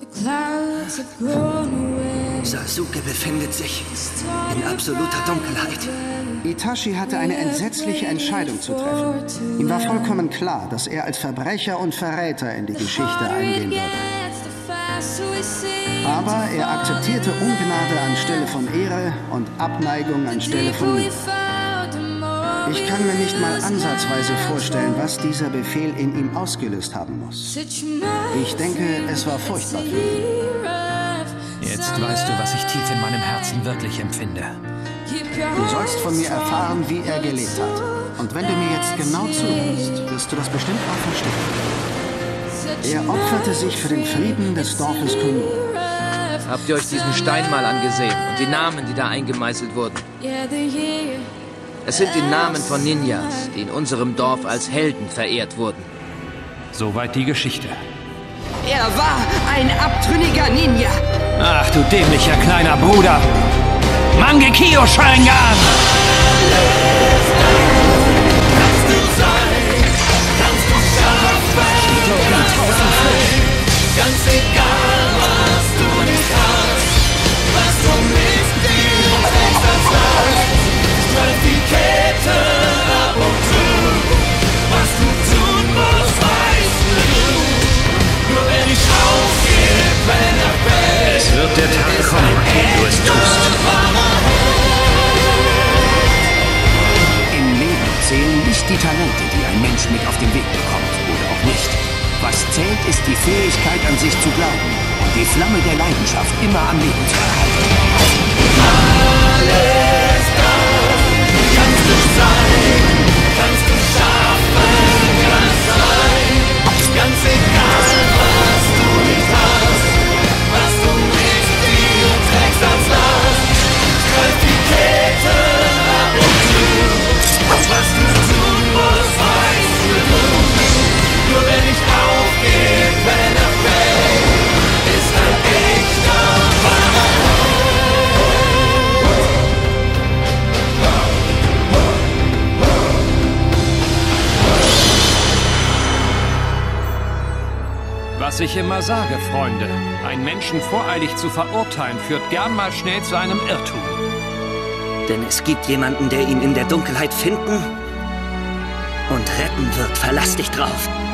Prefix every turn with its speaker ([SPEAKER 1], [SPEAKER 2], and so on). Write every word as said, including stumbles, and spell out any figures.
[SPEAKER 1] Sasuke befindet sich in absoluter Dunkelheit.
[SPEAKER 2] Itachi hatte eine entsetzliche Entscheidung zu treffen. Ihm war vollkommen klar, dass er als Verbrecher und Verräter in die Geschichte eingehen würde. Aber er akzeptierte Ungnade anstelle von Ehre und Abneigung anstelle von Liebe. Ich kann mir nicht mal ansatzweise vorstellen, was dieser Befehl in ihm ausgelöst haben muss. Ich denke, es war furchtbar für ihn.
[SPEAKER 3] Jetzt weißt du, was ich tief in meinem Herzen wirklich empfinde.
[SPEAKER 2] Du sollst von mir erfahren, wie er gelebt hat. Und wenn du mir jetzt genau zuhörst, wirst du das bestimmt auch verstehen. Er opferte sich für den Frieden des Dorfes Konoha.
[SPEAKER 4] Habt ihr euch diesen Stein mal angesehen und die Namen, die da eingemeißelt wurden? Es sind die Namen von Ninjas, die in unserem Dorf als Helden verehrt wurden.
[SPEAKER 3] Soweit die Geschichte.
[SPEAKER 5] Er war ein abtrünniger Ninja.
[SPEAKER 3] Ach du dämlicher kleiner Bruder. Mangekyo Sharingan!
[SPEAKER 6] Kannst du sein, kannst du schaffen, kannst du sein. Ganz egal, was du nicht hast, was du nicht dir trägst als Last. Streif die Kette ab und zu, was du tun musst, weißt du. Nur wenn ich aufgebe, wenn er fällt.
[SPEAKER 3] Es wird der Tag kommen, an dem du es tust.
[SPEAKER 7] Im Leben zählen nicht die Talente, die ein Mensch mit auf den Weg bekommt, oder auch nicht. Was zählt, ist die Fähigkeit, an sich zu glauben und die Flamme der Leidenschaft immer am Leben zu erhalten.
[SPEAKER 6] Alles das kannst du sein, kannst du schaffen, kannst sein. Ganz egal, was du nicht hast, was du nicht dir trägst als Last. Streif die Kette ab und zu, was du tun musst, weißt du. Nur wenn ich aufgebe, wenn er fällt, ist ein echter wahrer
[SPEAKER 3] Was ich immer sage, Freunde, einen Menschen voreilig zu verurteilen, führt gern mal schnell zu einem Irrtum.
[SPEAKER 1] Denn es gibt jemanden, der ihn in der Dunkelheit finden und retten wird. Verlass dich drauf.